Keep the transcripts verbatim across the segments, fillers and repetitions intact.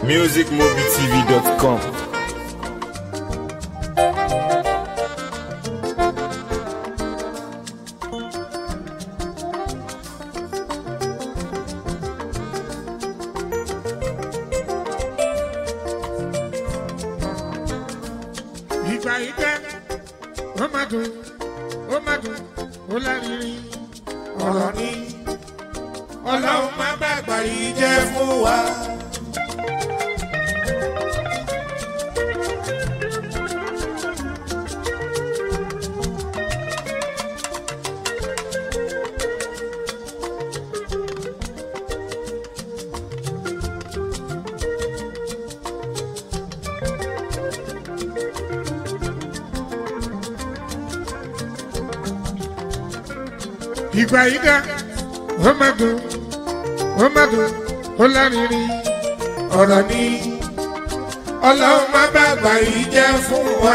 music mobi t v dot com. Ìgbà ìgbẹ́ ó máa dùn ó máa dùn ó lárinrin ọ̀rọ̀ ni Ọlọ́run má bàgbà yìí jẹ́ fún wa. Ìgbà yìí dá ó máa dùn ó máa dùn ó lárinrin ọ̀rọ̀ ni Ọlọ́run má bàgbà yìí jẹ́ fún wa.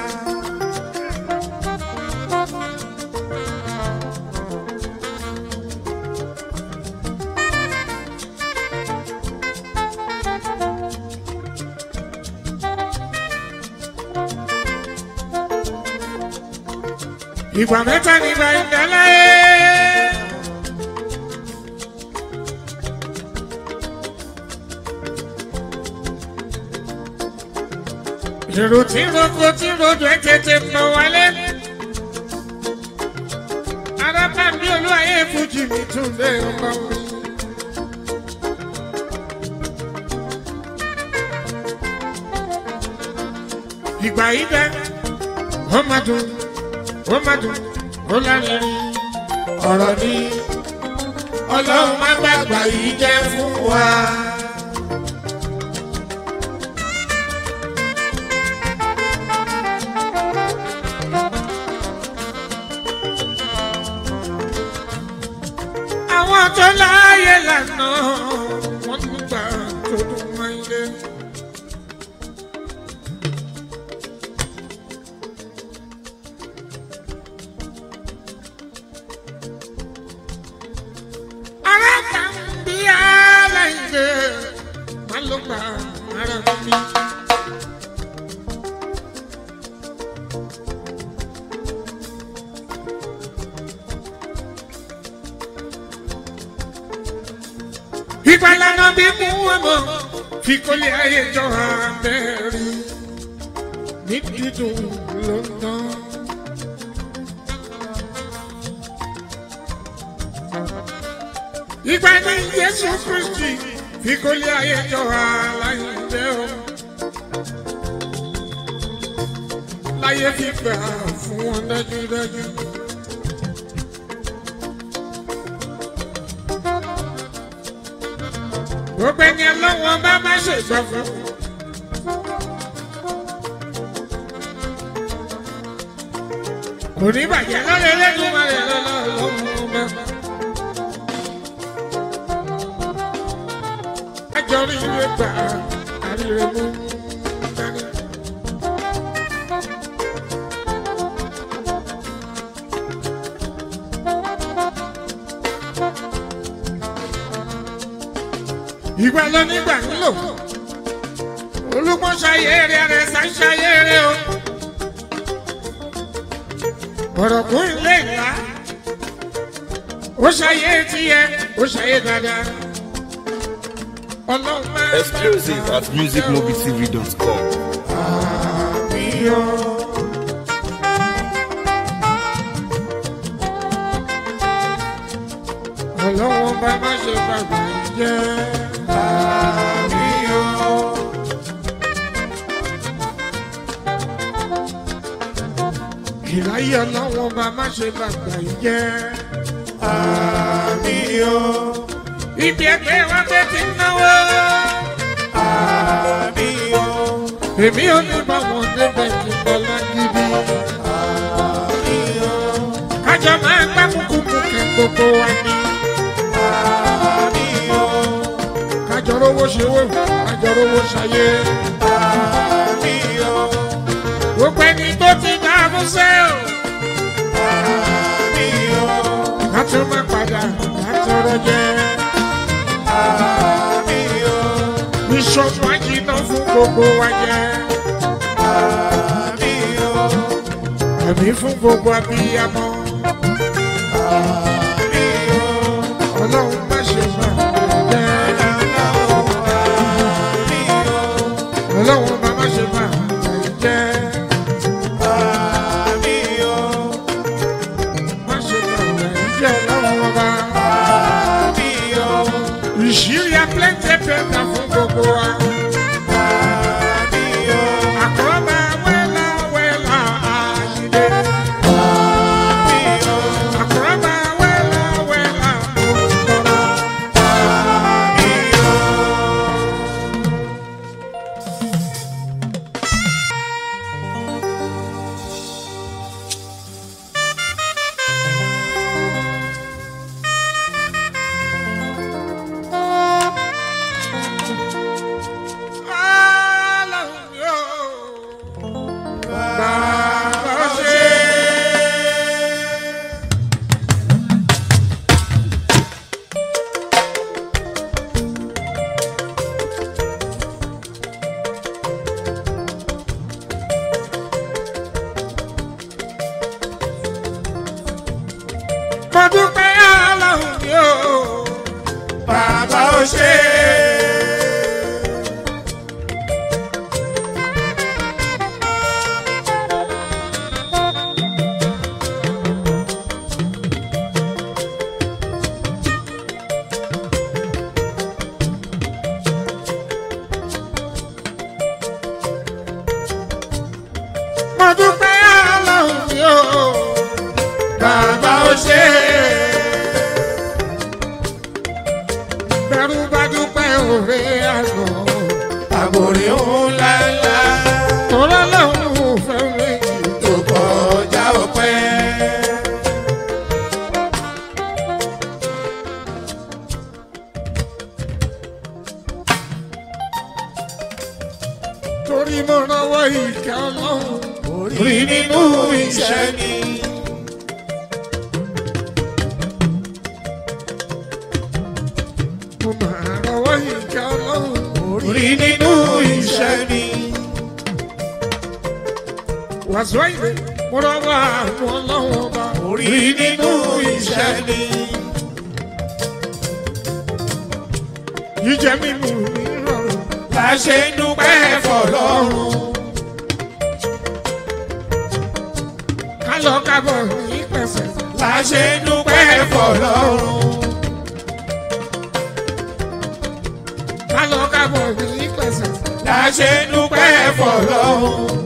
Ìgbà mẹ́ta nígbà ìdálẹ́. Èrò tí roko tí rodo ẹ tètè mọ wálé. Arábà bí olúwayé fújì mi tún lé ọmọ mi. Ìgbà yìí dá ó máa dùn ó máa dùn ó lárinrin ọ̀rọ̀ ni Ọlọ́run má bàgbà yìí jẹ́ fún wa. Àwọn tó láyé lànà wọ́n nígbà tó dùn mọ́ ilé. Ìgbàlànà bí mú ọmọ fi kólé ayé jọ abẹ́rẹ́ ní dídùn lọ́nà. Ìgbà ní Jésù Kristi fi kólé ayé jọ aláìlẹ́ o. Láyé fi gbà fún wọn dájúdájú. Gbogbo ẹni ọlọ́wọ́ bá má ṣe gbọ́ fún. Kò ní bàjẹ́ lọ́lẹ̀ lẹ́dùn máa lè lọ́lọ́ lọ́wọ́ bá. Àjọ rí ilé gbà àríre mú dání. Ìgbà lọ nígbà nílò Olúmọ ṣayẹrẹ rẹ ṣàṣayẹrẹ o. Bọ̀rọ̀kún ilé ìlà ó ṣayé tiẹ̀ ó ṣayé dáadáa. Ọlọ́run máa ń bá Exclusive at music mobi t v dot com. àbíyọ́. Ọlọ́run bá má ṣe gbàgbé jẹ́. Ìláyé Ọlọ́run bá má ṣe bàgbà jẹ́. Àmín o. Ibi ẹgbẹ́ wa fẹ́ ti náwó. Àmín o. Èmi ò ní bá wọn débẹ̀ ní bọ́lá gidi. Àmín o. Kájọ máa ń gbá kúkúkú gbogbo wa ní. Àmín o. Kájọ rówó ṣe wò, kájọ rówó ṣayé. Àmín o. Gbogbo ẹni tó ti dá fún sẹ́ẹ̀. Àmín o. Ká tún má padà, ká tọrọ jẹ. Àmín o. Bishop gbogbo wa jẹ́. àmín o. Àmì fún gbogbo abiyamọ. àmín o. Ọlọ́run má ṣe máa jẹ́. Ọlọ́run má má ṣe máa jẹ́. àmín o. Má ṣe máa jẹ́ lọ́wọ́ ọba. àmín o. Ìṣírí apẹ́ńtẹ́ pẹ́ńtà fún gbogbo wa. àmín o. Àkọ́bá wẹ́lá wẹ́lá àyílé. àmín o. Àkọ́bá wẹ́lá wẹ́lá òkúrọ̀. àmín o. Ọlọ́run yóò bá wa ṣe. Mo dúpẹ́ Ọlọ́run yóò bàbá ó ṣe. mo dúpẹ́ Ọlọ́run yóò bàbá ó ṣe. bẹ̀rù bá dúpẹ́ òré àgbọ̀. àgbòrí ńlá ńlá Tọ́lá lọ́hùn ún fẹ́ méjì. tó kọjá ọpẹ́. Torí mo rọwọ́ ìkẹ́ Ọlọ́run. orí nínú iṣẹ́ ni. Mo máa rọwọ́ ìkẹ́ Ọlọ́run. orí nínú iṣẹ́ ni. Wàásù àìlè mo rọwọ́ àwọn Ọlọ́run ọba. orí nínú iṣẹ́ ni. Jíjẹ mímu mi rọrùn. la ṣe ń dúpẹ́ fọlọ́run. Ká lọ kábọ̀ ní pẹ̀sẹ̀. la ṣe ń dúpẹ́ fọlọ́run. Ká lọ kábọ̀ ní pẹ̀sẹ̀. la ṣe ń dúpẹ́ fọlọ́run.